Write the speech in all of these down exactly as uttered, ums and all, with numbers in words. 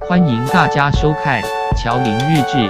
欢迎大家收看乔林日志。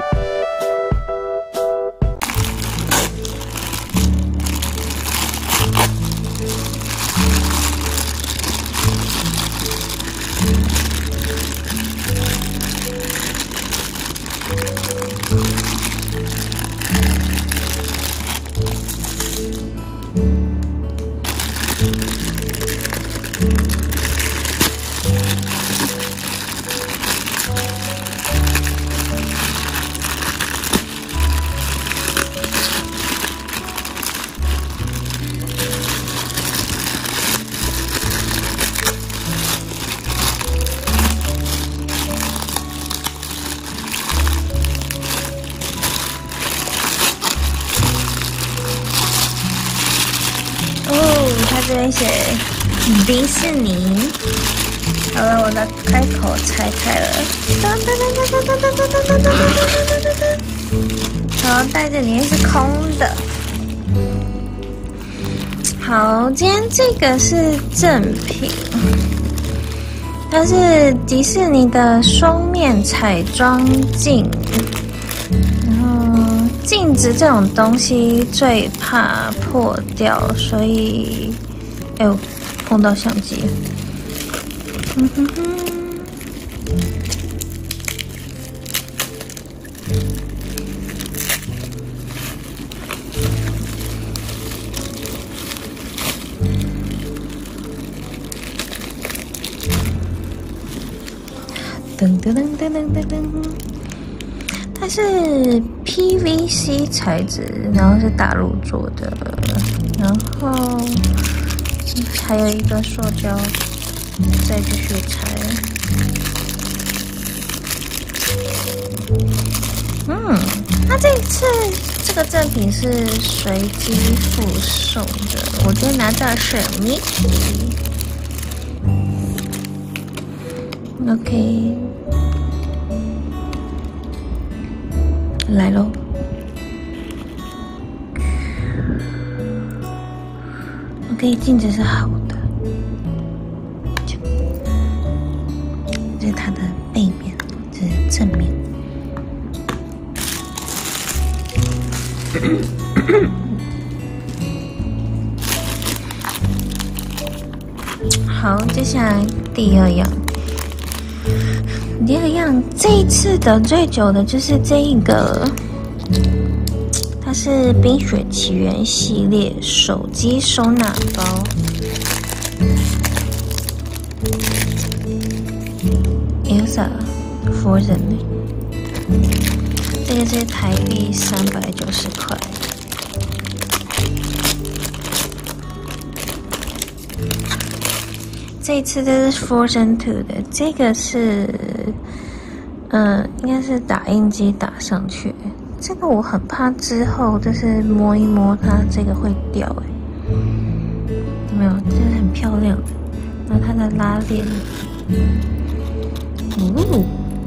这边写迪士尼，好了，我的开口拆开了，然后袋子里面是空的。好，今天这个是正品，它是迪士尼的双面彩妆镜。然后镜子这种东西最怕破掉，所以。哎呦，碰到相机了。嗯哼哼。噔噔噔噔噔噔噔。它是 P V C 材质，然后是大陆做的，然后。还有一个塑胶，再继续拆。嗯，它这一次这个赠品是随机附送的，我今天拿到的是 Mickey。OK， 来咯。OK， 镜子是好的，这是它的背面，这是正面。好，接下来第二样，第二样这一次等最久的就是这一个。它是《冰雪奇缘》系列手机收纳包，Elsa Frozen， 这个是台币三百九十块。这一次这是 Frozen Two 的，这个是，嗯、呃，应该是打印机打上去。这个我很怕之后就是摸一摸它，这个会掉哎、欸，有没有？这是很漂亮的，然后它的拉链，哦，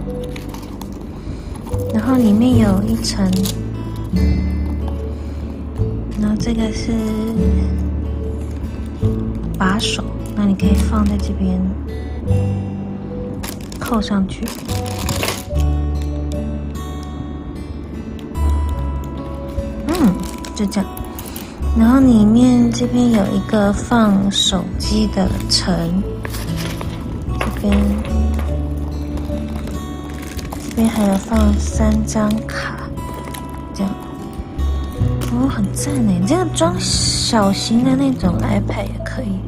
然后里面有一层，然后这个是把手，那你可以放在这边扣上去。就这样，然后里面这边有一个放手机的层，这边这边还有放三张卡，这样，哦，很赞耶！这个装小型的那种 iPad 也可以，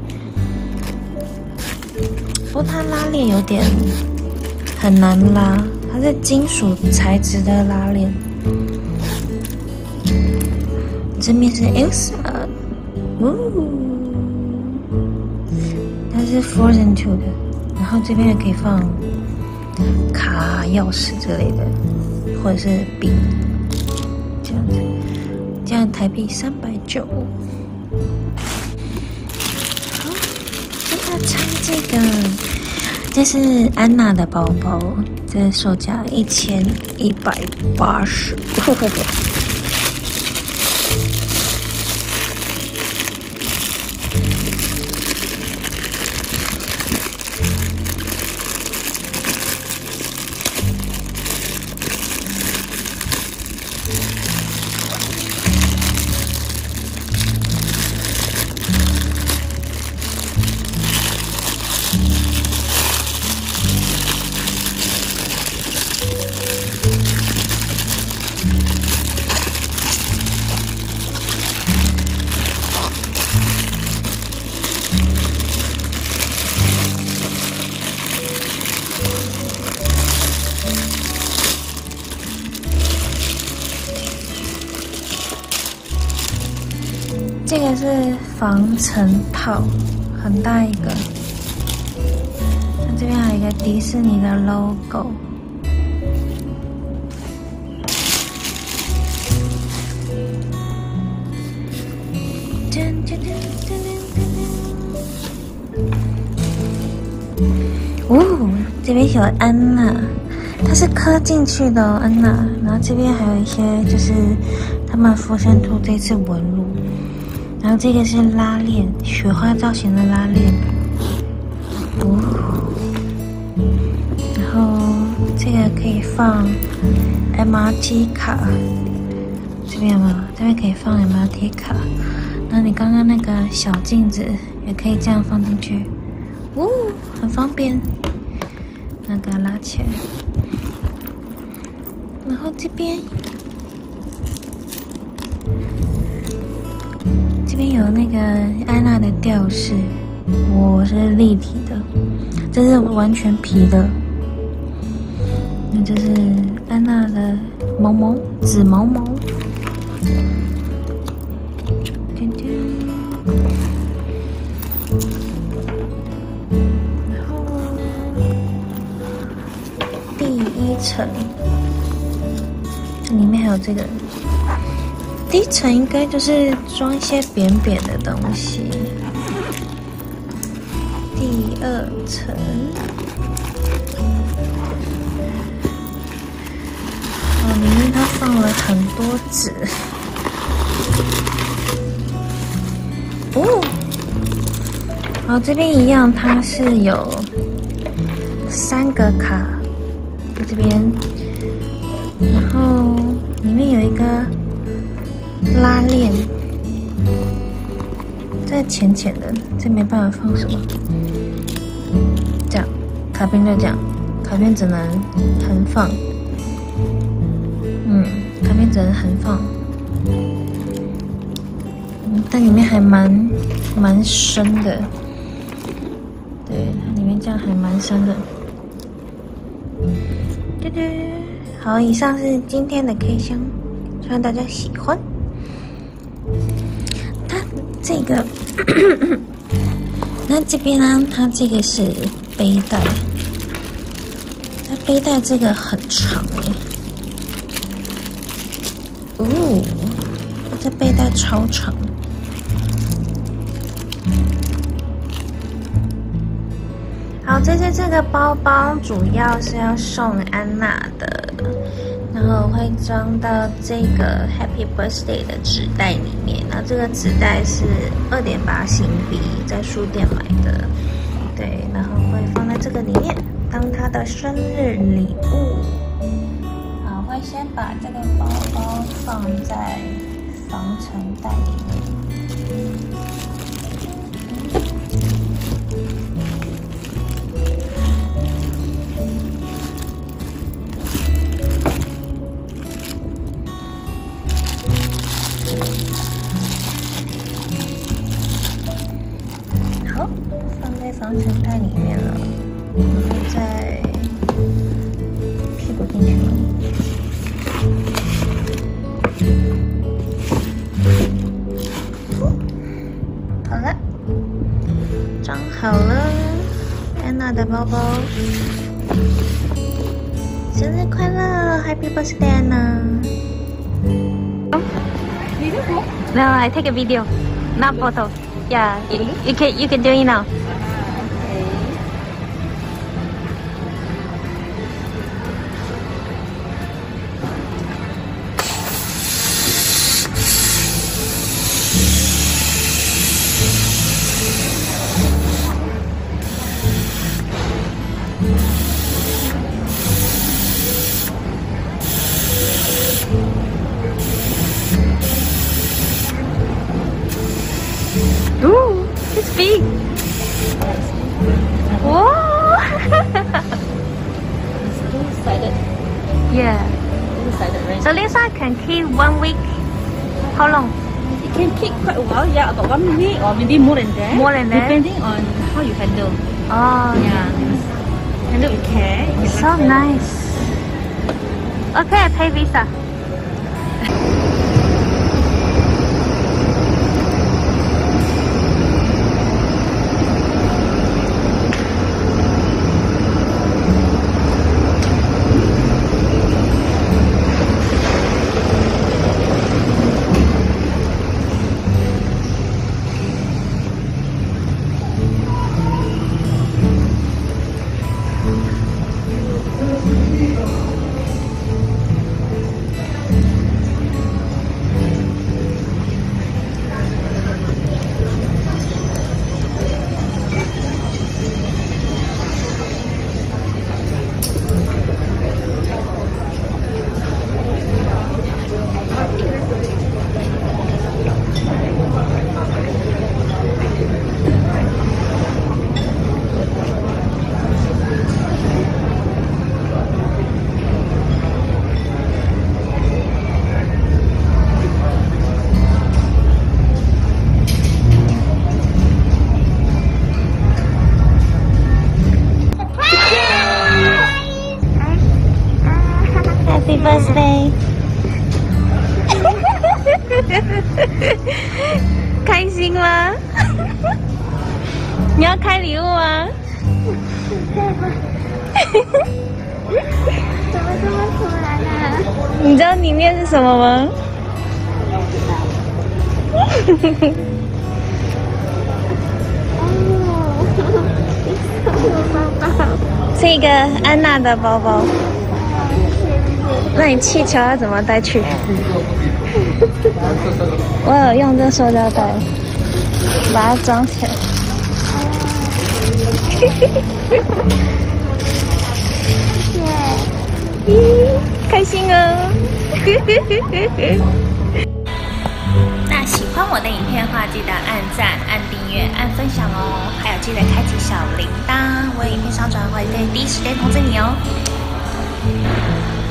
不过它拉链有点很难拉，它是金属材质的拉链。这面是 Elsa， 哦，它是 Frozen Two 的，然后这边还可以放卡、钥匙之类的，或者是笔，这样子，这样台币三百九。好，接下来拆这个，这是安娜的包包，这售价一千一百八十。 是防尘套，很大一个。那这边还有一个迪士尼的 logo。哦，这边有安娜，它是刻进去的哦，安娜。然后这边还有一些就是他们佛山兔这次纹路。然后这个是拉链，雪花造型的拉链。哦，然后这个可以放 M R T 卡，这边有没有？这边可以放 M R T 卡。那你刚刚那个小镜子也可以这样放进去，哦，很方便。那给它拉起来，然后这边这边有那个安娜的吊饰，我是立体的，这是完全皮的。那这是安娜的毛毛，紫毛毛。然后第一层，里面还有这个。第一层应该就是装一些扁扁的东西。第二层，哦，里面它放了很多纸。哦，好，这边一样，它是有三个卡，在这边，然后里面有一个拉链，这浅浅的，这没办法放什么。这样，卡片就这样，卡片只能横放。嗯，卡片只能横放。嗯，但里面还蛮蛮深的。对，它里面这样还蛮深的。对对，好，以上是今天的 K 箱，希望大家喜欢。它这个，那这边呢，它这个是背带，它背带这个很长耶。哦，这背带超长。好，这次这个包包主要是要送安娜的，然后会装到这个 Happy Birthday 的纸袋里面。然后这个纸袋是二点八新币，在书店买的，对，然后会放在这个里面当她的生日礼物。好，会先把这个包包放在防尘袋里面。好，放在防尘袋里面了，然后再屁股进去了。好了，装好了安娜的包包。生日快乐 ，Happy Birthday, Anna! No, I take a video, not photo. Yeah, you, you can you can do it now. Ooh, it's big. Whoa! It's two-sided. Yeah. Two-sided, right? So this one can keep one week. How long? It can keep quite a while, yeah, about one week or maybe more than that. More than that? Depending on how you handle. Oh, Yeah. Handle with care. you can so like that. nice. Okay, I pay Visa. birthday！ 开心吗？你要开礼物吗？ 怎么这么突然啊？ 你知道里面是什么吗？是一个安娜的包包。那你气球要怎么带去？我有用这塑料袋把它装起来。咦，开心哦！那喜欢我的影片的话，记得按赞、按订阅、按分享哦，还有记得开启小铃铛，我有影片上传会第一时间通知你哦。